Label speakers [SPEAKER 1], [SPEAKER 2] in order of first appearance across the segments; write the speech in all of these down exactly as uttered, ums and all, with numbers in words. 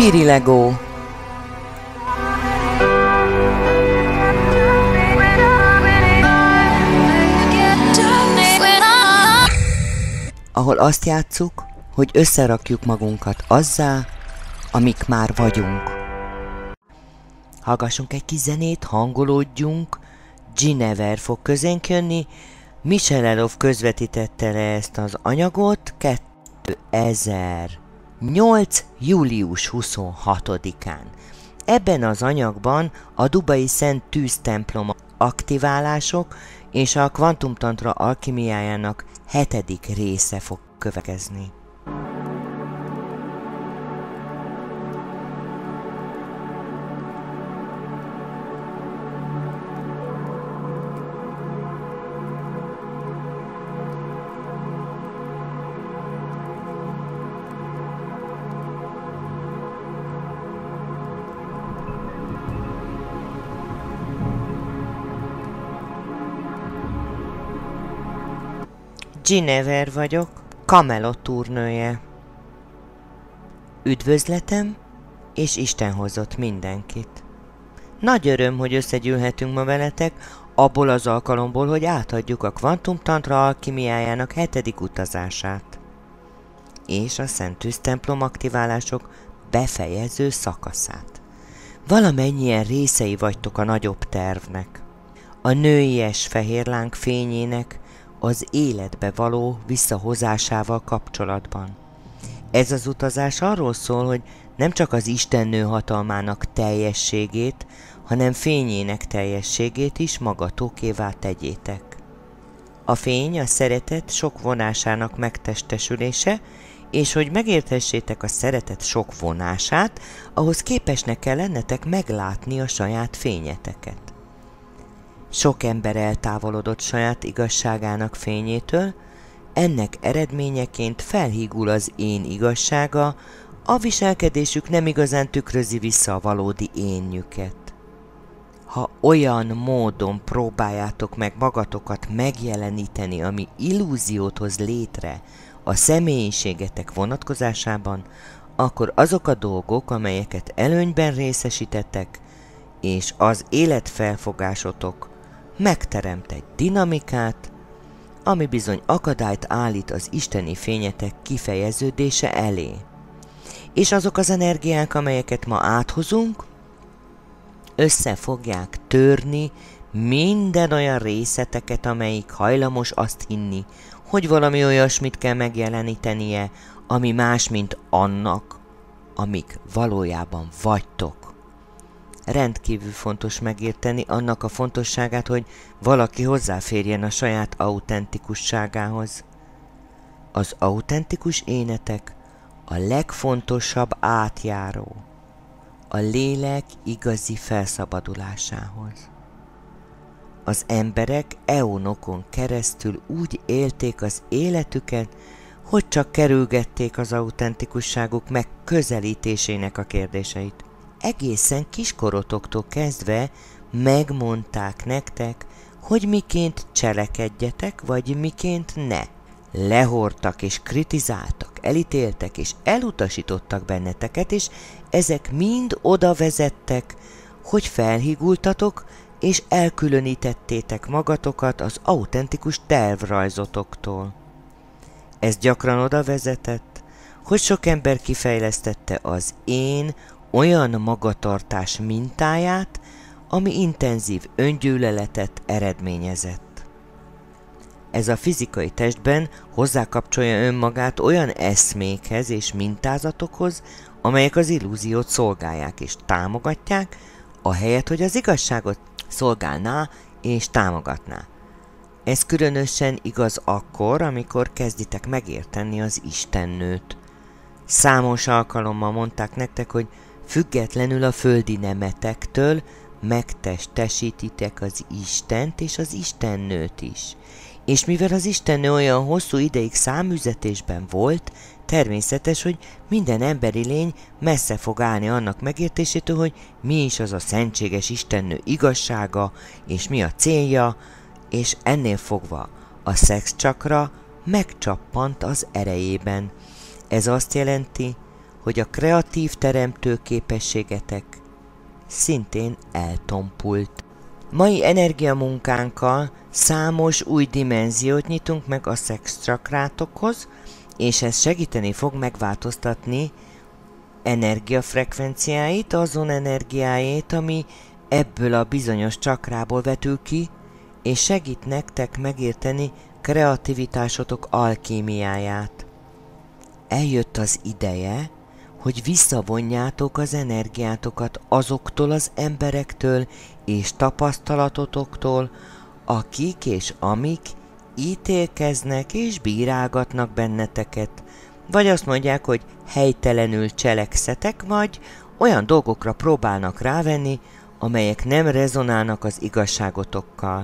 [SPEAKER 1] Spirilegó. Ahol azt játsszuk, hogy összerakjuk magunkat azzá, amik már vagyunk. Hallgassunk egy kis zenét, hangolódjunk, Ginever fog közénk jönni, Michel Elov közvetítette le ezt az anyagot kétezer-nyolc. július huszonhatodikán. Ebben az anyagban a dubai Szent Tűz templom aktiválások és a kvantumtantra alkimiájának hetedik része fog következni. Ginever vagyok, Camelot túrnője. Üdvözletem, és Isten hozott mindenkit. Nagy öröm, hogy összegyűlhetünk ma veletek, abból az alkalomból, hogy átadjuk a kvantumtantra alkimiájának hetedik utazását. És a Szent Tűz templom aktiválások befejező szakaszát. Valamennyien részei vagytok a nagyobb tervnek. A nőies fehérláng fényének az életbe való visszahozásával kapcsolatban. Ez az utazás arról szól, hogy nem csak az Istennő hatalmának teljességét, hanem fényének teljességét is magatokévá tegyétek. A fény a szeretet sok vonásának megtestesülése, és hogy megérthessétek a szeretet sok vonását, ahhoz képesnek kell lennetek meglátni a saját fényeteket. Sok ember eltávolodott saját igazságának fényétől, ennek eredményeként felhígul az én igazsága, a viselkedésük nem igazán tükrözi vissza a valódi énjüket. Ha olyan módon próbáljátok meg magatokat megjeleníteni, ami illúziót hoz létre a személyiségetek vonatkozásában, akkor azok a dolgok, amelyeket előnyben részesítettek, és az életfelfogásotok megteremt egy dinamikát, ami bizony akadályt állít az isteni fényetek kifejeződése elé. És azok az energiák, amelyeket ma áthozunk, össze fogják törni minden olyan részleteket, amelyik hajlamos azt hinni, hogy valami olyasmit kell megjelenítenie, ami más, mint annak, amik valójában vagytok. Rendkívül fontos megérteni annak a fontosságát, hogy valaki hozzáférjen a saját autentikusságához. Az autentikus énetek a legfontosabb átjáró a lélek igazi felszabadulásához. Az emberek eonokon keresztül úgy élték az életüket, hogy csak kerülgették az autentikusságuk megközelítésének a kérdéseit. Egészen kiskorotoktól kezdve megmondták nektek, hogy miként cselekedjetek, vagy miként ne. Lehortak és kritizáltak, elítéltek és elutasítottak benneteket, és ezek mind oda vezettek, hogy felhigultatok, és elkülönítettétek magatokat az autentikus tervrajzotoktól. Ez gyakran oda vezetett, hogy sok ember kifejlesztette az én olyan magatartás mintáját, ami intenzív öngyűlöletet eredményezett. Ez a fizikai testben hozzákapcsolja önmagát olyan eszmékhez és mintázatokhoz, amelyek az illúziót szolgálják és támogatják, ahelyett, hogy az igazságot szolgálná és támogatná. Ez különösen igaz akkor, amikor kezditek megérteni az Istennőt. Számos alkalommal mondták nektek, hogy függetlenül a földi nemetektől megtestesítitek az Istent és az Istennőt is. És mivel az Istennő olyan hosszú ideig száműzetésben volt, természetes, hogy minden emberi lény messze fog állni annak megértésétől, hogy mi is az a szentséges Istennő igazsága, és mi a célja, és ennél fogva a szexcsakra megcsappant az erejében. Ez azt jelenti, hogy a kreatív teremtő képességetek szintén eltompult. Mai energiamunkánkkal számos új dimenziót nyitunk meg a szexcsakrátokhoz, és ez segíteni fog megváltoztatni energiafrekvenciáit, azon energiáit, ami ebből a bizonyos csakrából vetül ki, és segít nektek megérteni kreativitásotok alkímiáját. Eljött az ideje, hogy visszavonjátok az energiátokat azoktól az emberektől és tapasztalatotoktól, akik és amik ítélkeznek és bírálgatnak benneteket, vagy azt mondják, hogy helytelenül cselekszetek, vagy olyan dolgokra próbálnak rávenni, amelyek nem rezonálnak az igazságotokkal.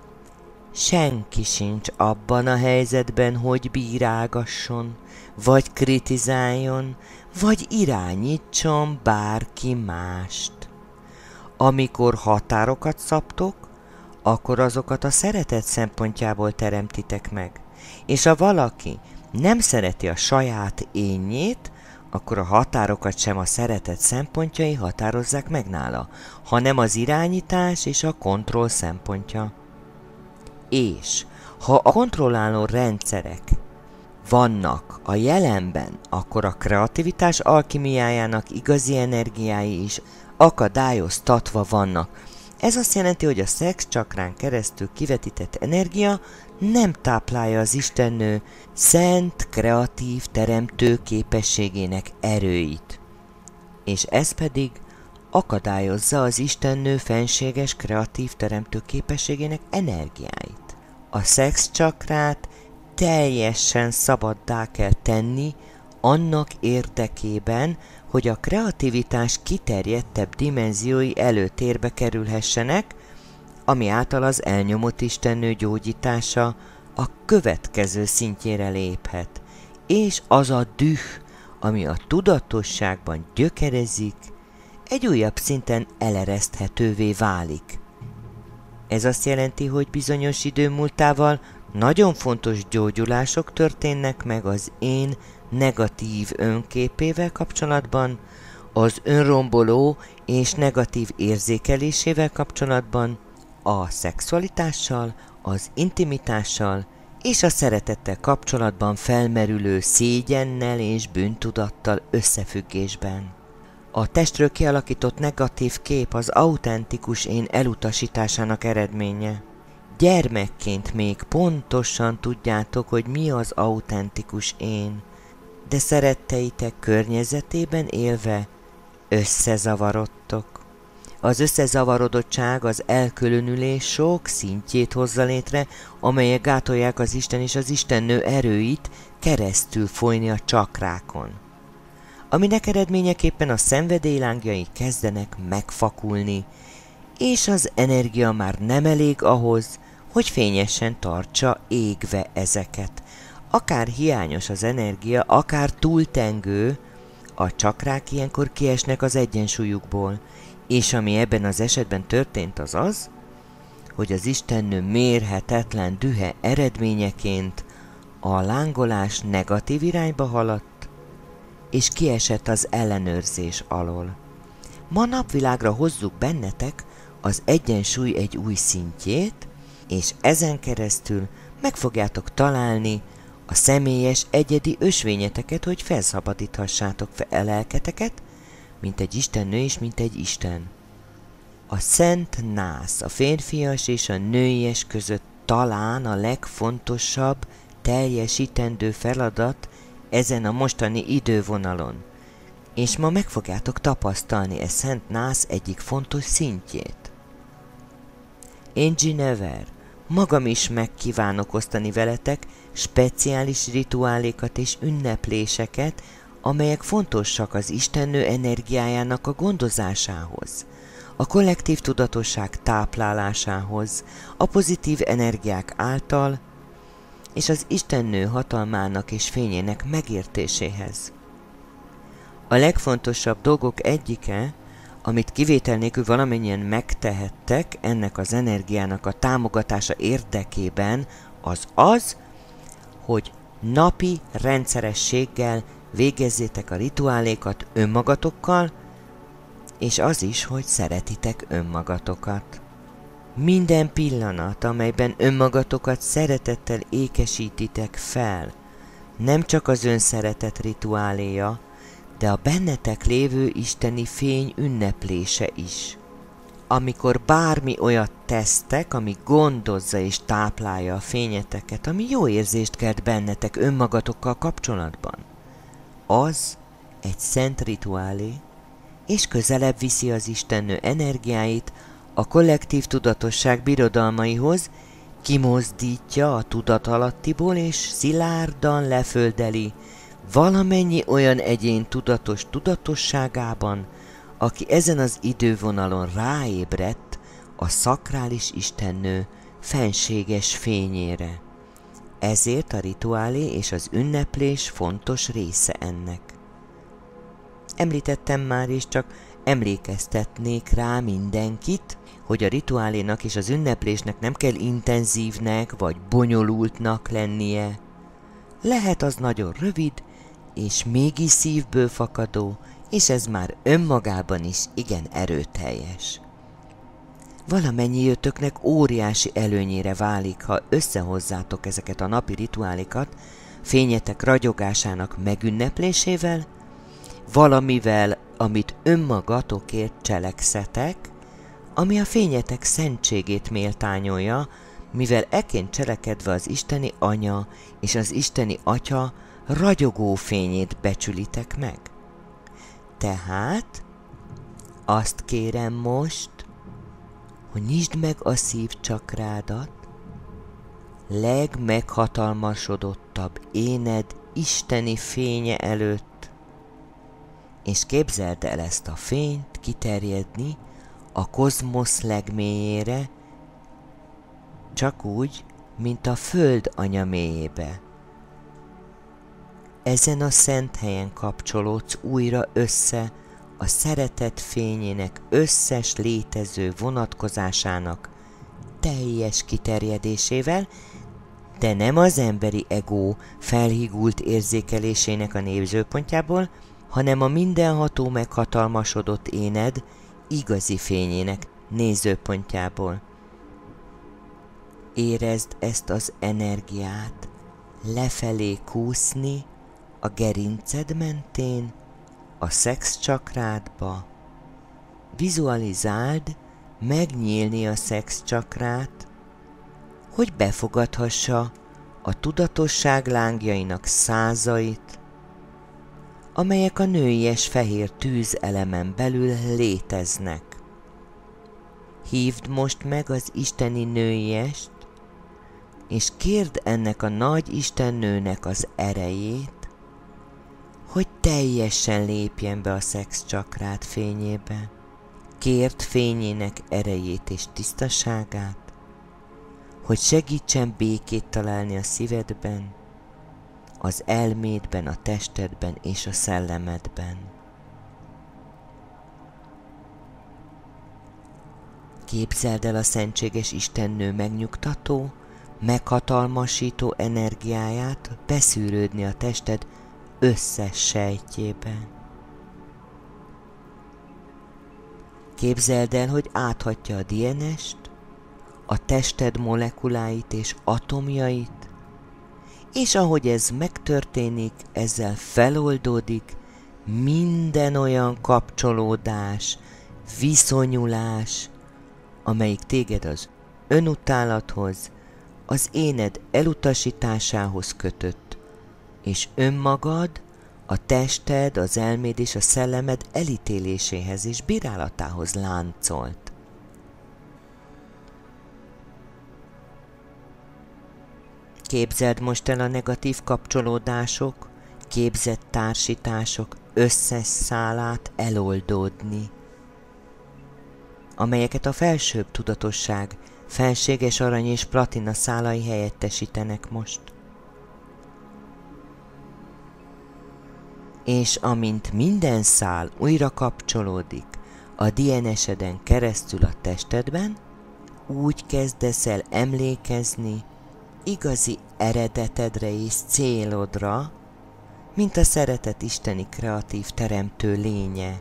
[SPEAKER 1] Senki sincs abban a helyzetben, hogy bírálgasson, vagy kritizáljon, vagy irányítson bárki mást. Amikor határokat szabtok, akkor azokat a szeretet szempontjából teremtitek meg. És ha valaki nem szereti a saját énjét, akkor a határokat sem a szeretet szempontjai határozzák meg nála, hanem az irányítás és a kontroll szempontja. És ha a kontrolláló rendszerek vannak a jelenben, akkor a kreativitás alkimiájának igazi energiái is akadályoztatva vannak. Ez azt jelenti, hogy a szexcsakrán keresztül kivetített energia nem táplálja az Istennő szent, kreatív, teremtő képességének erőit. És ez pedig akadályozza az Istennő fenséges, kreatív, teremtő képességének energiáit. A szexcsakrát teljesen szabaddá kell tenni annak érdekében, hogy a kreativitás kiterjedtebb dimenziói előtérbe kerülhessenek, ami által az elnyomott Istennő gyógyítása a következő szintjére léphet, és az a düh, ami a tudatosságban gyökerezik, egy újabb szinten elereszthetővé válik. Ez azt jelenti, hogy bizonyos idő múltával nagyon fontos gyógyulások történnek meg az én negatív önképével kapcsolatban, az önromboló és negatív érzékelésével kapcsolatban, a szexualitással, az intimitással és a szeretettel kapcsolatban felmerülő szégyennel és bűntudattal összefüggésben. A testről kialakított negatív kép az autentikus én elutasításának eredménye. Gyermekként még pontosan tudjátok, hogy mi az autentikus én, de szeretteitek környezetében élve összezavarodtok. Az összezavarodottság az elkülönülés sok szintjét hozza létre, amelyek gátolják az Isten és az Istennő erőit keresztül folyni a csakrákon. Aminek eredményeképpen a szenvedélylángjai kezdenek megfakulni, és az energia már nem elég ahhoz, hogy fényesen tartsa égve ezeket. Akár hiányos az energia, akár túltengő, a csakrák ilyenkor kiesnek az egyensúlyukból, és ami ebben az esetben történt az az, hogy az Istennő mérhetetlen dühe eredményeként a lángolás negatív irányba haladt, és kiesett az ellenőrzés alól. Ma napvilágra hozzuk bennetek az egyensúly egy új szintjét, és ezen keresztül meg fogjátok találni a személyes, egyedi ösvényeteket, hogy felszabadíthassátok fel lelketeket, mint egy istennő és mint egy isten. A szent nász, a férfias és a nőies között talán a legfontosabb, teljesítendő feladat ezen a mostani idővonalon, és ma meg fogjátok tapasztalni e szent nász egyik fontos szintjét. Én Ginever, magam is megkívánok osztani veletek speciális rituálékat és ünnepléseket, amelyek fontosak az Istennő energiájának a gondozásához, a kollektív tudatosság táplálásához, a pozitív energiák által, és az Istennő hatalmának és fényének megértéséhez. A legfontosabb dolgok egyike, amit kivétel nélkül valamennyien megtehettek ennek az energiának a támogatása érdekében, az az, hogy napi rendszerességgel Végezzétek a rituálékat önmagatokkal, és az is, hogy szeretitek önmagatokat. Minden pillanat, amelyben önmagatokat szeretettel ékesítitek fel, nem csak az önszeretet rituáléja, de a bennetek lévő isteni fény ünneplése is. Amikor bármi olyat tesztek, ami gondozza és táplálja a fényeteket, ami jó érzést kelt bennetek önmagatokkal kapcsolatban, az egy szent rituálé, és közelebb viszi az istennő energiáit a kollektív tudatosság birodalmaihoz, kimozdítja a tudatalattiból és szilárdan leföldeli valamennyi olyan egyén tudatos tudatosságában, aki ezen az idővonalon ráébredt a szakrális istennő fenséges fényére. Ezért a rituálé és az ünneplés fontos része ennek. Említettem már, és csak emlékeztetnék rá mindenkit, hogy a rituálénak és az ünneplésnek nem kell intenzívnek vagy bonyolultnak lennie. Lehet az nagyon rövid, és mégis szívből fakadó, és ez már önmagában is igen erőteljes. Valamennyiőtöknek óriási előnyére válik, ha összehozzátok ezeket a napi rituálikat fényetek ragyogásának megünneplésével, valamivel, amit önmagatokért cselekszetek, ami a fényetek szentségét méltányolja, mivel eként cselekedve az isteni anya és az isteni atya ragyogó fényét becsülitek meg. Tehát azt kérem most, hogy nyisd meg a szívcsakrádat, legmeghatalmasodottabb éned isteni fénye előtt, és képzeld el ezt a fényt kiterjedni a kozmosz legmélyére, csak úgy, mint a föld anya mélyébe. Ezen a szent helyen kapcsolódsz újra össze a szeretet fényének összes létező vonatkozásának teljes kiterjedésével, de nem az emberi ego felhigult érzékelésének a nézőpontjából, hanem a mindenható meghatalmasodott éned igazi fényének nézőpontjából. Érezd ezt az energiát lefelé kúszni a gerinced mentén, a szex csakrádba. Vizualizáld megnyílni a szex csakrát, hogy befogadhassa a tudatosság lángjainak százait, amelyek a nőies fehér tűz elemen belül léteznek. Hívd most meg az isteni nőiest, és kérd ennek a nagy istennőnek az erejét, hogy teljesen lépjen be a szex csakrát fényébe. Kérd fényének erejét és tisztaságát, hogy segítsen békét találni a szívedben, az elmédben, a testedben és a szellemedben. Képzeld el a szentséges istennő megnyugtató, meghatalmasító energiáját beszűrődni a tested összes sejtjébe. Képzeld el, hogy áthatja a dé en est, a tested molekuláit és atomjait, és ahogy ez megtörténik, ezzel feloldódik minden olyan kapcsolódás, viszonyulás, amelyik téged az önutálathoz, az éned elutasításához kötött, és önmagad, a tested, az elméd és a szellemed elítéléséhez és bírálatához láncolt. Képzeld most el a negatív kapcsolódások, képzett társítások összes szálát eloldódni, amelyeket a felsőbb tudatosság felséges arany és platina szálai helyettesítenek most. És amint minden szál újra kapcsolódik a dé en eseden keresztül a testedben, úgy kezdesz el emlékezni igazi eredetedre és célodra, mint a szeretet isteni kreatív teremtő lénye.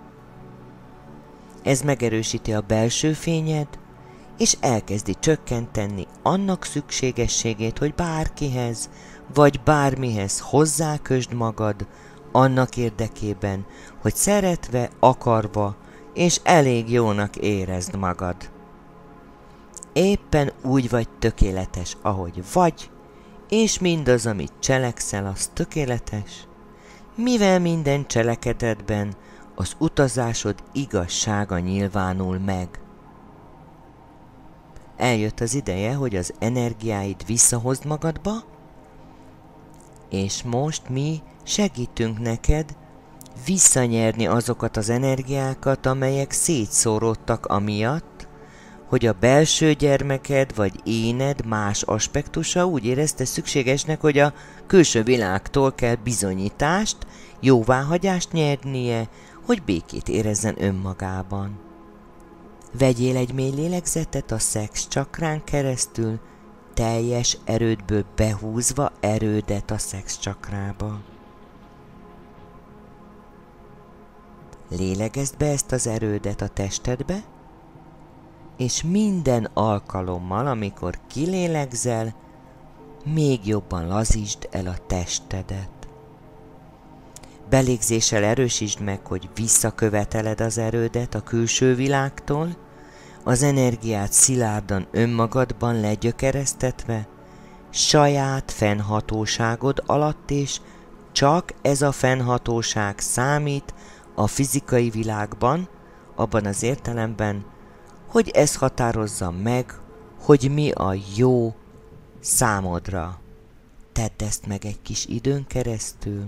[SPEAKER 1] Ez megerősíti a belső fényed, és elkezdi csökkenteni annak szükségességét, hogy bárkihez, vagy bármihez hozzákösd magad, annak érdekében, hogy szeretve, akarva, és elég jónak érezd magad. Éppen úgy vagy tökéletes, ahogy vagy, és mindaz, amit cselekszel, az tökéletes, mivel minden cselekedetben az utazásod igazsága nyilvánul meg. Eljött az ideje, hogy az energiáid visszahozd magadba, és most mi segítünk neked visszanyerni azokat az energiákat, amelyek szétszóródtak amiatt, hogy a belső gyermeked vagy éned más aspektusa úgy érezte szükségesnek, hogy a külső világtól kell bizonyítást, jóváhagyást nyernie, hogy békét érezzen önmagában. Vegyél egy mély lélegzetet a szex csakrán keresztül, teljes erődből behúzva erődet a szex csakrába. Lélegezd be ezt az erődet a testedbe, és minden alkalommal, amikor kilélegzel, még jobban lazítsd el a testedet. Belégzéssel erősítsd meg, hogy visszaköveteled az erődet a külső világtól, az energiát szilárdan önmagadban legyökeresztetve, saját fennhatóságod alatt, és csak ez a fennhatóság számít a fizikai világban, abban az értelemben, hogy ez határozza meg, hogy mi a jó számodra. Tedd ezt meg egy kis időn keresztül.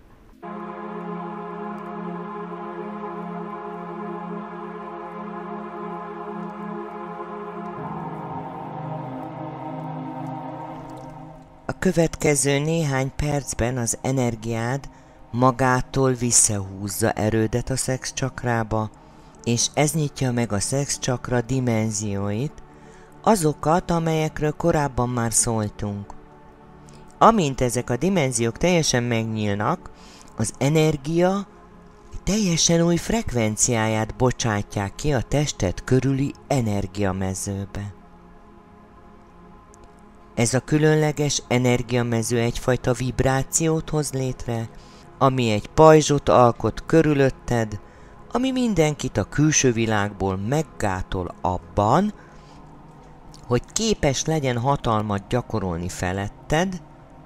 [SPEAKER 1] A következő néhány percben az energiád magától visszahúzza erődet a szex csakrába, és ez nyitja meg a szex csakra dimenzióit, azokat, amelyekről korábban már szóltunk. Amint ezek a dimenziók teljesen megnyílnak, az energia teljesen új frekvenciáját bocsátják ki a tested körüli energiamezőbe. Ez a különleges energiamező egyfajta vibrációt hoz létre, ami egy pajzsot alkot körülötted, ami mindenkit a külső világból meggátol abban, hogy képes legyen hatalmat gyakorolni feletted,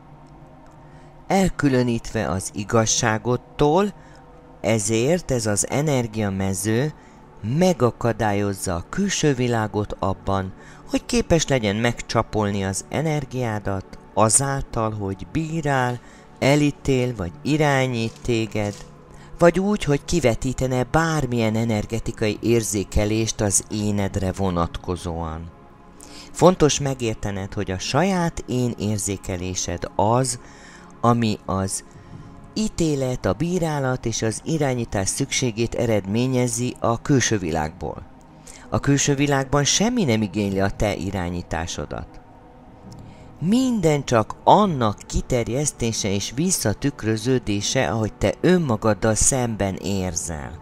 [SPEAKER 1] elkülönítve az igazságodtól, ezért ez az energiamező megakadályozza a külső világot abban, hogy képes legyen megcsapolni az energiádat azáltal, hogy bírál, elítél vagy irányít téged, vagy úgy, hogy kivetítene bármilyen energetikai érzékelést az énedre vonatkozóan. Fontos megértened, hogy a saját én érzékelésed az, ami az ítélet, a bírálat és az irányítás szükségét eredményezi a külső világból. A külső világban semmi nem igényli a te irányításodat. Minden csak annak kiterjesztése és visszatükröződése, ahogy te önmagaddal szemben érzel.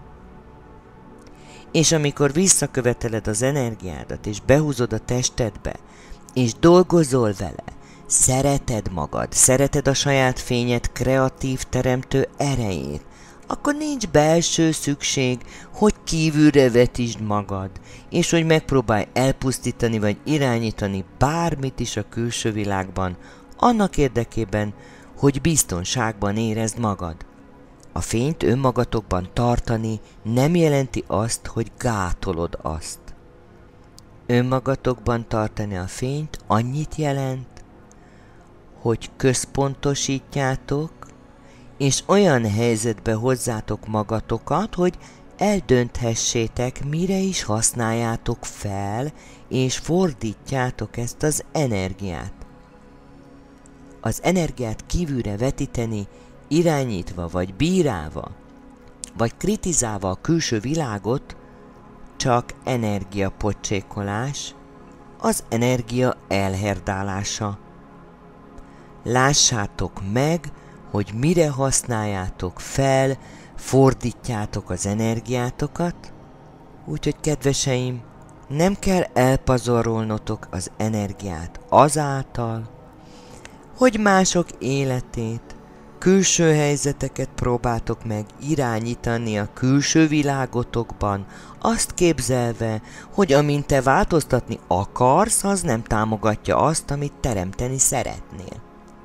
[SPEAKER 1] És amikor visszaköveteled az energiádat, és behúzod a testedbe, és dolgozol vele, szereted magad, szereted a saját fényed kreatív teremtő erejét, akkor nincs belső szükség, hogy kívülre vetítsd magad, és hogy megpróbálj elpusztítani vagy irányítani bármit is a külső világban, annak érdekében, hogy biztonságban érezd magad. A fényt önmagatokban tartani nem jelenti azt, hogy gátolod azt. Önmagatokban tartani a fényt annyit jelent, hogy központosítjátok, és olyan helyzetbe hozzátok magatokat, hogy eldönthessétek, mire is használjátok fel, és fordítjátok ezt az energiát. Az energiát kívülre vetíteni, irányítva vagy bírálva, vagy kritizálva a külső világot, csak energiapocsékolás, az energia elherdálása. Lássátok meg, hogy mire használjátok fel, fordítjátok az energiátokat, úgyhogy kedveseim, nem kell elpazarolnotok az energiát azáltal, hogy mások életét, külső helyzeteket próbáltok meg irányítani a külső világotokban, azt képzelve, hogy amint te változtatni akarsz, az nem támogatja azt, amit teremteni szeretnél.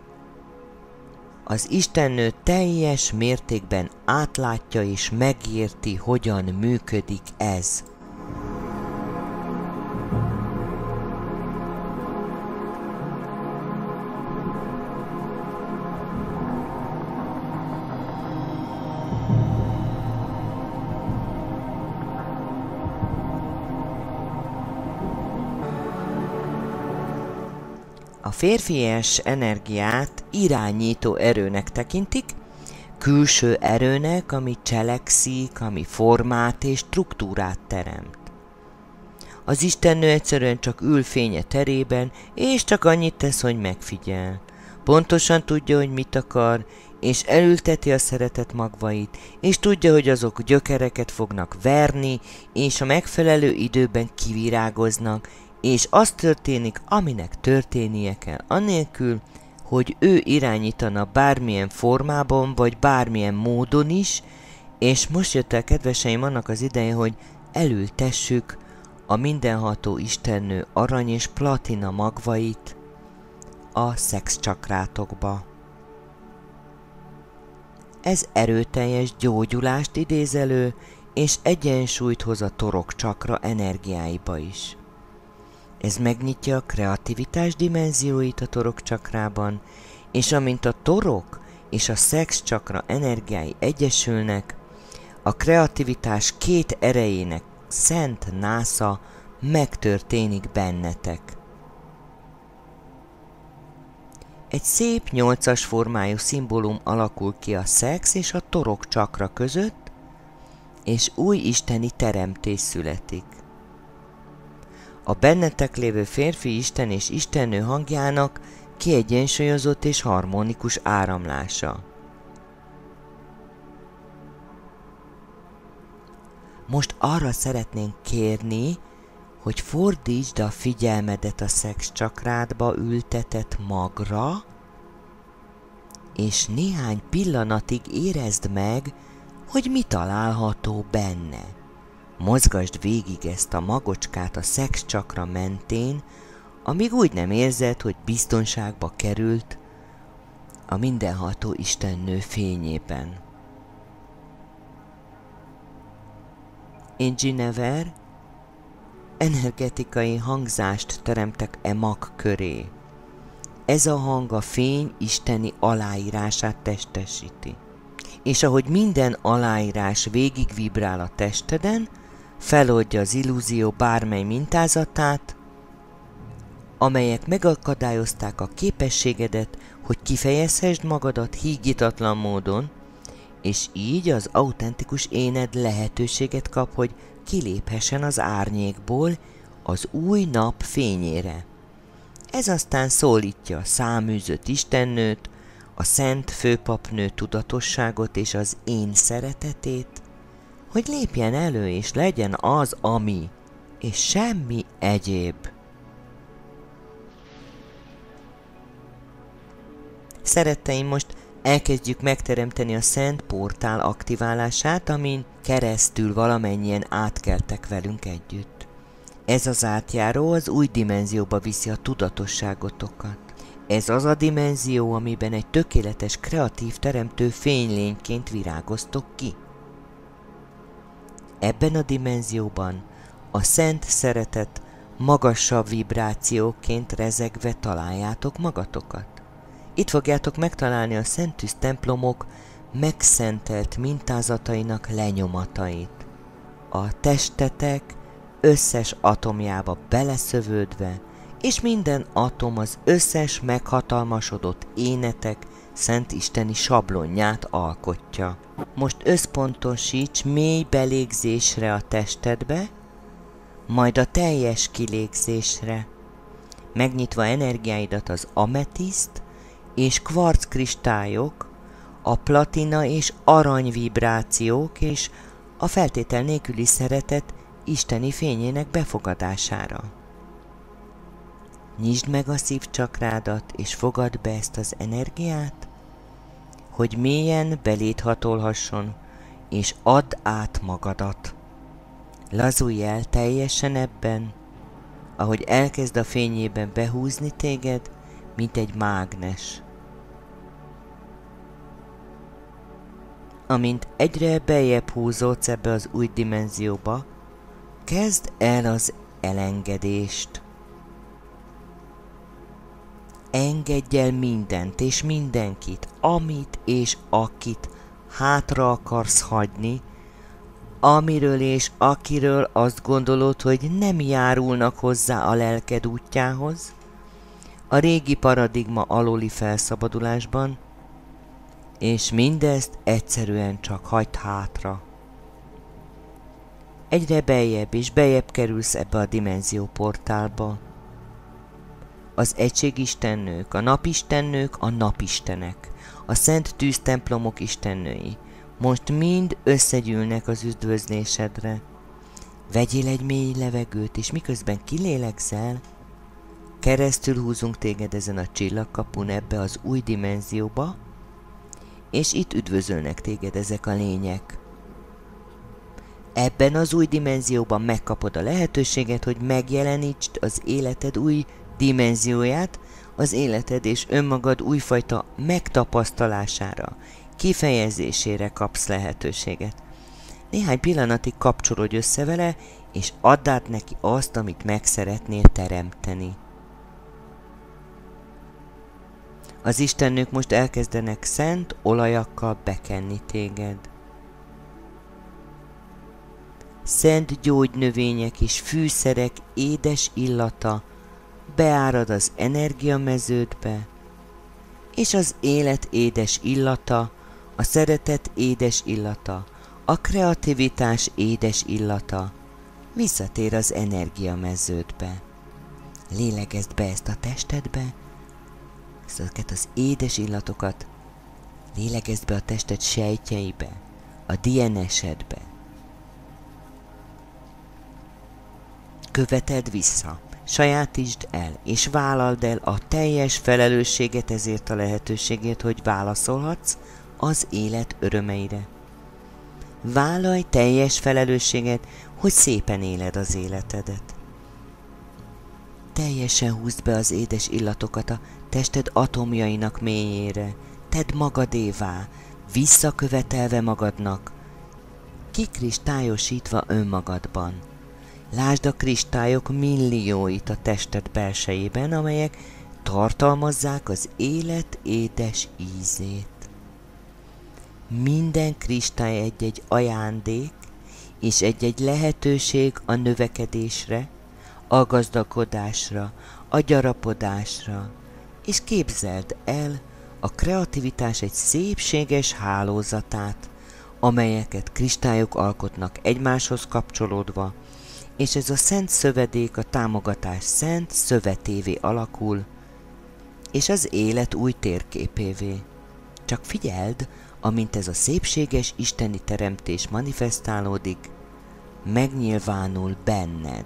[SPEAKER 1] Az Istennő teljes mértékben átlátja és megérti, hogyan működik ez. A férfias energiát irányító erőnek tekintik, külső erőnek, ami cselekszik, ami formát és struktúrát teremt. Az Istennő egyszerűen csak ül fénye terében, és csak annyit tesz, hogy megfigyel. Pontosan tudja, hogy mit akar, és elülteti a szeretet magvait, és tudja, hogy azok gyökereket fognak verni, és a megfelelő időben kivirágoznak, és az történik, aminek történnie kell, annélkül, hogy ő irányítana bármilyen formában, vagy bármilyen módon is, és most jött el, kedveseim, annak az ideje, hogy elültessük a mindenható Istennő arany és platina magvait a szexcsakrátokba. Ez erőteljes gyógyulást idéz elő, és egyensúlyt hoz a torokcsakra energiáiba is. Ez megnyitja a kreativitás dimenzióit a torokcsakrában, és amint a torok és a szexcsakra energiái egyesülnek, a kreativitás két erejének szent násza megtörténik bennetek. Egy szép nyolcas formájú szimbólum alakul ki a szex és a torokcsakra között, és új isteni teremtés születik. A bennetek lévő férfi isten és istennő hangjának kiegyensúlyozott és harmonikus áramlása. Most arra szeretnénk kérni, hogy fordítsd a figyelmedet a szexcsakrádba ültetett magra, és néhány pillanatig érezd meg, hogy mi található benne. Mozgasd végig ezt a magocskát a szexcsakra mentén, amíg úgy nem érzed, hogy biztonságba került a mindenható Istennő fényében. Én Ginever energetikai hangzást teremtek e mag köré. Ez a hang a fény isteni aláírását testesíti. És ahogy minden aláírás végig vibrál a testeden, feloldja az illúzió bármely mintázatát, amelyek megakadályozták a képességedet, hogy kifejezhessd magadat hígítatlan módon, és így az autentikus éned lehetőséget kap, hogy kiléphessen az árnyékból az új nap fényére. Ez aztán szólítja a száműzött istennőt, a szent főpapnő tudatosságot és az én szeretetét, hogy lépjen elő és legyen az, ami, és semmi egyéb. Szeretteim, most elkezdjük megteremteni a szent portál aktiválását, amin keresztül valamennyien átkeltek velünk együtt. Ez az átjáró az új dimenzióba viszi a tudatosságotokat. Ez az a dimenzió, amiben egy tökéletes, kreatív teremtő fénylényként virágoztok ki. Ebben a dimenzióban a szent szeretet magasabb vibrációként rezegve találjátok magatokat. Itt fogjátok megtalálni a szentűz templomok megszentelt mintázatainak lenyomatait. A testetek összes atomjába beleszövődve, és minden atom az összes meghatalmasodott énetek szent isteni sablonját alkotja. Most összpontosíts mély belégzésre a testedbe, majd a teljes kilégzésre, megnyitva energiáidat az ametiszt és kvarc kristályok, a platina és arany vibrációk és a feltétel nélküli szeretet isteni fényének befogadására. Nyisd meg a szívcsakrádat, és fogadd be ezt az energiát, hogy mélyen beléd hatolhasson, és add át magadat. Lazulj el teljesen ebben, ahogy elkezd a fényében behúzni téged, mint egy mágnes. Amint egyre beljebb húzódsz ebbe az új dimenzióba, kezd el az elengedést. Engedj el mindent és mindenkit, amit és akit hátra akarsz hagyni, amiről és akiről azt gondolod, hogy nem járulnak hozzá a lelked útjához, a régi paradigma alóli felszabadulásban, és mindezt egyszerűen csak hagyd hátra. Egyre beljebb és beljebb kerülsz ebbe a dimenzióportálba. Az egységistennők, a napistennők, a napistenek, a szent tűztemplomok istennői most mind összegyűlnek az üdvözlésedre. Vegyél egy mély levegőt, és miközben kilélegzel, keresztül húzunk téged ezen a csillagkapun ebbe az új dimenzióba, és itt üdvözölnek téged ezek a lények. Ebben az új dimenzióban megkapod a lehetőséget, hogy megjelenítsd az életed új dimenzióját, az életed és önmagad újfajta megtapasztalására, kifejezésére kapsz lehetőséget. Néhány pillanatig kapcsolódj össze vele, és add át neki azt, amit meg szeretnél teremteni. Az istennők most elkezdenek szent olajakkal bekenni téged. Szent gyógynövények és fűszerek édes illata beárad az energiameződbe, és az élet édes illata, a szeretet édes illata, a kreativitás édes illata visszatér az energiameződbe. Lélegezd be ezt a testedbe, ezeket az édes illatokat, lélegezd be a tested sejtjeibe, a dé en esedbe. Követeld vissza, sajátítsd el, és vállald el a teljes felelősséget ezért a lehetőségért, hogy válaszolhatsz az élet örömeire. Vállalj teljes felelősséget, hogy szépen éled az életedet. Teljesen húzd be az édes illatokat a tested atomjainak mélyére, tedd magadévá, visszakövetelve magadnak, kikristályosítva önmagadban. Lásd a kristályok millióit a tested belsejében, amelyek tartalmazzák az élet édes ízét. Minden kristály egy-egy ajándék, és egy-egy lehetőség a növekedésre, a gazdagodásra, a gyarapodásra, és képzeld el a kreativitás egy szépséges hálózatát, amelyeket kristályok alkotnak egymáshoz kapcsolódva, és ez a szent szövedék a támogatás szent szövetévé alakul, és az élet új térképévé. Csak figyeld, amint ez a szépséges isteni teremtés manifestálódik, megnyilvánul benned.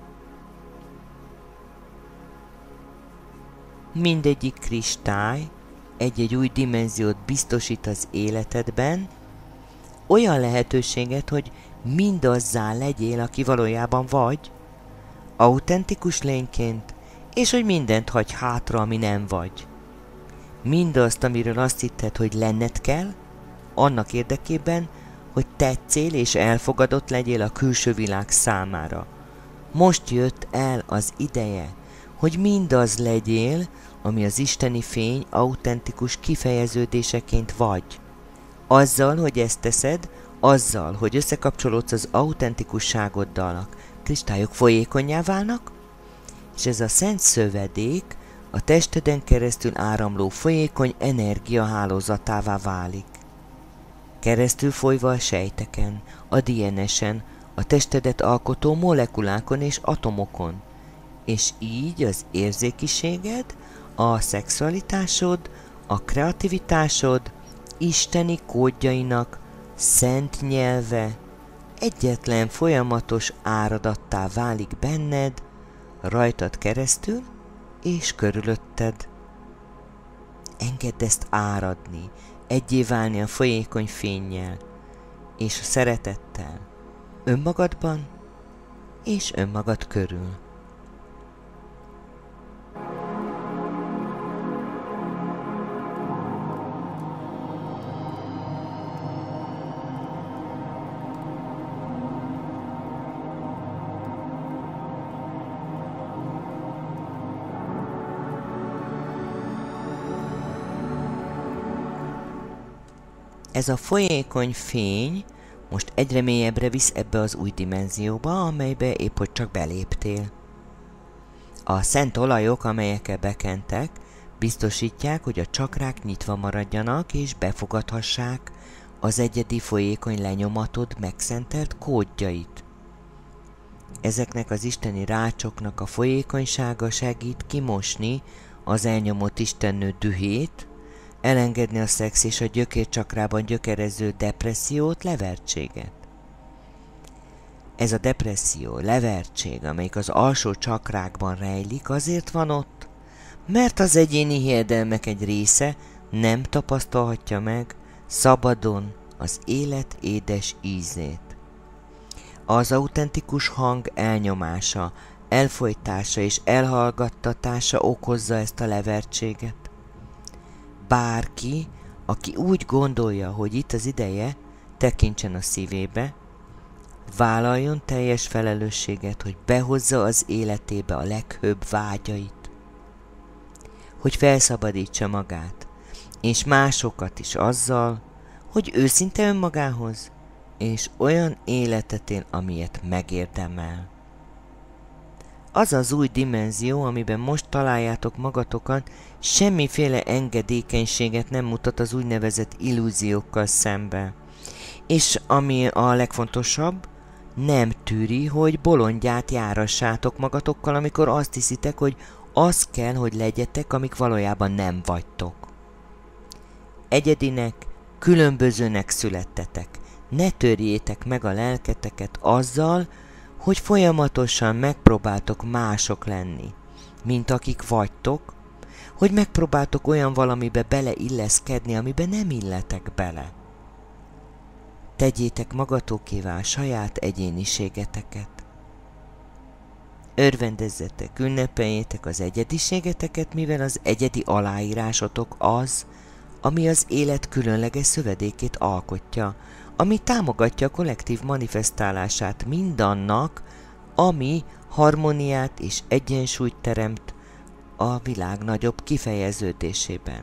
[SPEAKER 1] Mindegyik kristály egy-egy új dimenziót biztosít az életedben, olyan lehetőséget, hogy mindazzá legyél, aki valójában vagy, autentikus lényként, és hogy mindent hagyj hátra, ami nem vagy. Mindazt, amiről azt hitted, hogy lenned kell, annak érdekében, hogy tetszél és elfogadott legyél a külső világ számára. Most jött el az ideje, hogy mindaz legyél, ami az isteni fény autentikus kifejeződéseként vagy. Azzal, hogy ezt teszed, azzal, hogy összekapcsolódsz az autentikusságoddal, a kristályok folyékonnyá válnak, és ez a szent szövedék a testeden keresztül áramló folyékony energia hálózatává válik. Keresztül folyva a sejteken, a dé en esen, a testedet alkotó molekulákon és atomokon, és így az érzékiséged, a szexualitásod, a kreativitásod isteni kódjainak szent nyelve egyetlen folyamatos áradattá válik benned, rajtad keresztül és körülötted. Engedd ezt áradni, egyé válni a folyékony fénnyel és a szeretettel önmagadban és önmagad körül. Ez a folyékony fény most egyre mélyebbre visz ebbe az új dimenzióba, amelybe épp hogy csak beléptél. A szent olajok, amelyekkel bekentek, biztosítják, hogy a csakrák nyitva maradjanak és befogadhassák az egyedi folyékony lenyomatod megszentelt kódjait. Ezeknek az isteni rácsoknak a folyékonysága segít kimosni az elnyomott istennő dühét, elengedni a szex és a gyökércsakrában gyökerező depressziót, levertséget. Ez a depresszió, levertség, amelyik az alsó csakrákban rejlik, azért van ott, mert az egyéni hiedelmek egy része nem tapasztalhatja meg szabadon az élet édes ízét. Az autentikus hang elnyomása, elfojtása és elhallgattatása okozza ezt a levertséget. Bárki, aki úgy gondolja, hogy itt az ideje, tekintsen a szívébe, vállaljon teljes felelősséget, hogy behozza az életébe a leghőbb vágyait, hogy felszabadítsa magát, és másokat is azzal, hogy őszinte önmagához, és olyan életet él, amilyet megérdemel. Az az új dimenzió, amiben most találjátok magatokat, semmiféle engedékenységet nem mutat az úgynevezett illúziókkal szembe. És ami a legfontosabb, nem tűri, hogy bolondját járassátok magatokkal, amikor azt hiszitek, hogy az kell, hogy legyetek, amik valójában nem vagytok. Egyedinek, különbözőnek születtetek. Ne törjétek meg a lelketeket azzal, hogy folyamatosan megpróbáltok mások lenni, mint akik vagytok, hogy megpróbáltok olyan valamibe beleilleszkedni, amiben nem illetek bele. Tegyétek magatokévá saját egyéniségeteket. Örvendezzetek, ünnepeljétek az egyediségeteket, mivel az egyedi aláírásotok az, ami az élet különleges szövedékét alkotja, ami támogatja a kollektív manifestálását mindannak, ami harmóniát és egyensúlyt teremt a világ nagyobb kifejeződésében.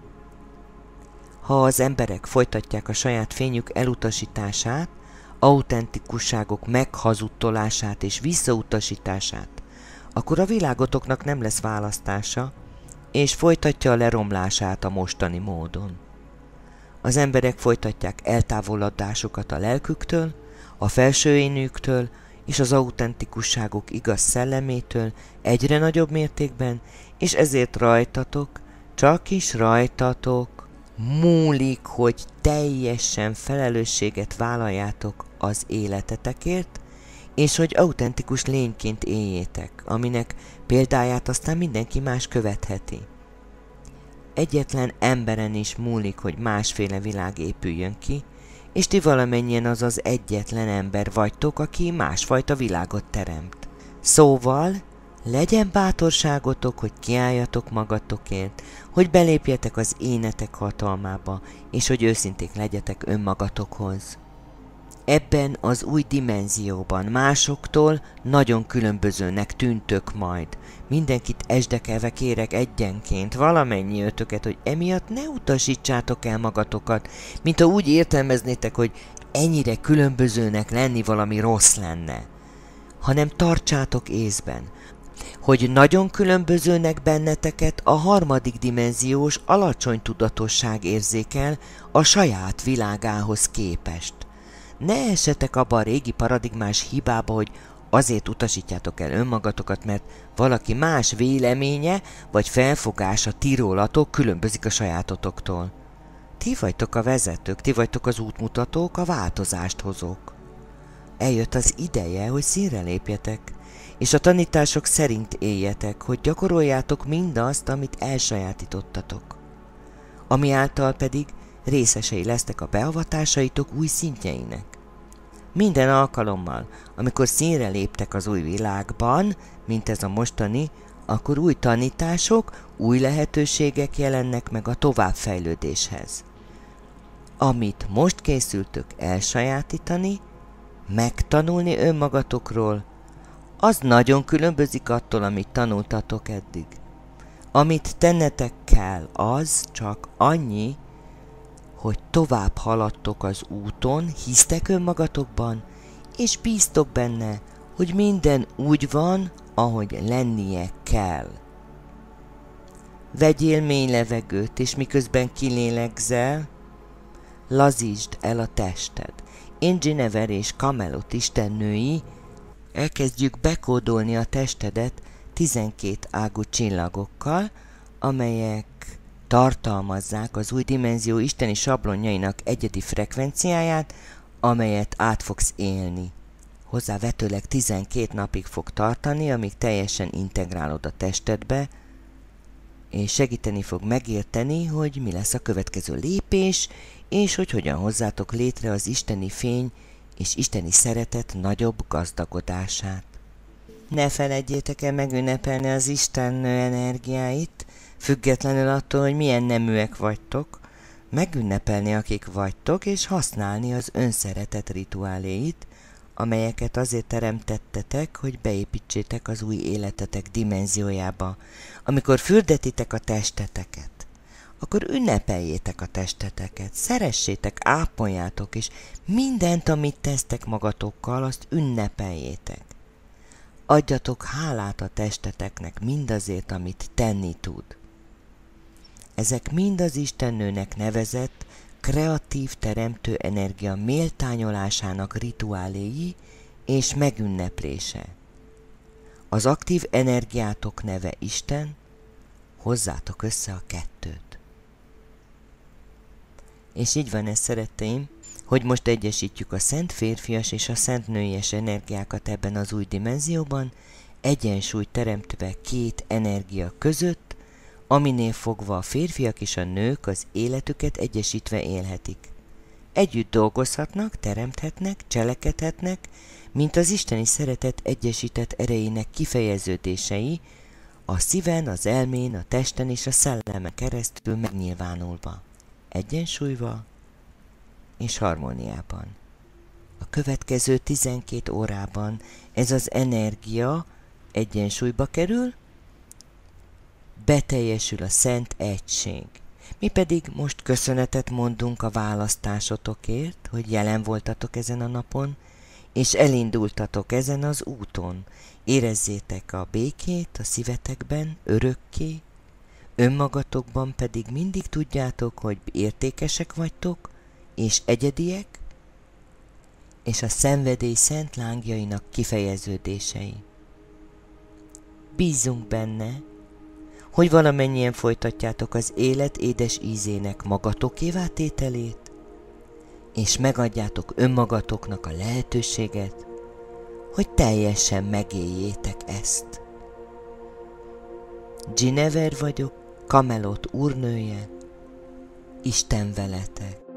[SPEAKER 1] Ha az emberek folytatják a saját fényük elutasítását, autentikusságok meghazudtolását és visszautasítását, akkor a világotoknak nem lesz választása, és folytatja a leromlását a mostani módon. Az emberek folytatják eltávolodásukat a lelküktől, a felső énüktől és az autentikusságok igaz szellemétől egyre nagyobb mértékben, és ezért rajtatok, csak is rajtatok múlik, hogy teljesen felelősséget vállaljátok az életetekért, és hogy autentikus lényként éljétek, aminek példáját aztán mindenki más követheti. Egyetlen emberen is múlik, hogy másféle világ épüljön ki, és ti valamennyien az az egyetlen ember vagytok, aki másfajta világot teremt. Szóval, legyen bátorságotok, hogy kiálljatok magatokért, hogy belépjetek az énetek hatalmába, és hogy őszinték legyetek önmagatokhoz. Ebben az új dimenzióban másoktól nagyon különbözőnek tűntök majd. Mindenkit esdekelve kérek egyenként, valamennyi ötöket, hogy emiatt ne utasítsátok el magatokat, mint ha úgy értelmeznétek, hogy ennyire különbözőnek lenni valami rossz lenne, hanem tartsátok észben, hogy nagyon különbözőnek benneteket a harmadik dimenziós alacsony tudatosság érzékel a saját világához képest. Ne essetek abba a régi paradigmás hibába, hogy azért utasítjátok el önmagatokat, mert valaki más véleménye vagy felfogása ti rólatok különbözik a sajátotoktól. Ti vagytok a vezetők, ti vagytok az útmutatók, a változást hozók. Eljött az ideje, hogy színre lépjetek, és a tanítások szerint éljetek, hogy gyakoroljátok mindazt, amit elsajátítottatok, ami által pedig részesei lesztek a beavatásaitok új szintjeinek. Minden alkalommal, amikor színre léptek az új világban, mint ez a mostani, akkor új tanítások, új lehetőségek jelennek meg a továbbfejlődéshez. Amit most készültök elsajátítani, megtanulni önmagatokról, az nagyon különbözik attól, amit tanultatok eddig. Amit tennetek kell, az csak annyi, hogy tovább haladtok az úton, hisztek önmagatokban, és bíztok benne, hogy minden úgy van, ahogy lennie kell. Vegyél mély levegőt, és miközben kilélegzel, lazítsd el a tested. Én Ginever és Camelot istennői elkezdjük bekódolni a testedet tizenkét ágú csillagokkal, amelyek tartalmazzák az új dimenzió isteni sablonjainak egyedi frekvenciáját, amelyet át fogsz élni. Hozzávetőleg tizenkét napig fog tartani, amíg teljesen integrálod a testedbe, és segíteni fog megérteni, hogy mi lesz a következő lépés, és hogy hogyan hozzátok létre az isteni fény és isteni szeretet nagyobb gazdagodását. Ne feledjétek el megünnepelni az istennő energiáit, függetlenül attól, hogy milyen neműek vagytok, megünnepelni, akik vagytok, és használni az önszeretet rituáléit, amelyeket azért teremtettetek, hogy beépítsétek az új életetek dimenziójába. Amikor fürdetitek a testeteket, akkor ünnepeljétek a testeteket, szeressétek, ápoljátok, és mindent, amit tesztek magatokkal, azt ünnepeljétek. Adjatok hálát a testeteknek mindazért, amit tenni tud. Ezek mind az istennőnek nevezett, kreatív teremtő energia méltányolásának rituáléi és megünneplése. Az aktív energiátok neve Isten, hozzátok össze a kettőt. És így van ez, szeretteim, hogy most egyesítjük a szent férfias és a szent nőies energiákat ebben az új dimenzióban, egyensúlyt teremtve két energia között, aminél fogva a férfiak és a nők az életüket egyesítve élhetik. Együtt dolgozhatnak, teremthetnek, cselekedhetnek, mint az isteni szeretet egyesített erejének kifejeződései, a szíven, az elmén, a testen és a szellemen keresztül megnyilvánulva, egyensúlyban és harmóniában. A következő tizenkét órában ez az energia egyensúlyba kerül, beteljesül a szent egység. Mi pedig most köszönetet mondunk a választásotokért, hogy jelen voltatok ezen a napon, és elindultatok ezen az úton. Érezzétek a békét a szívetekben örökké, önmagatokban pedig mindig tudjátok, hogy értékesek vagytok, és egyediek, és a szenvedély szent lángjainak kifejeződései. Bízzunk benne, hogy valamennyien folytatjátok az élet édes ízének magatokévá tételét, és megadjátok önmagatoknak a lehetőséget, hogy teljesen megéljétek ezt. Ginever vagyok, Camelot úrnője, Isten veletek!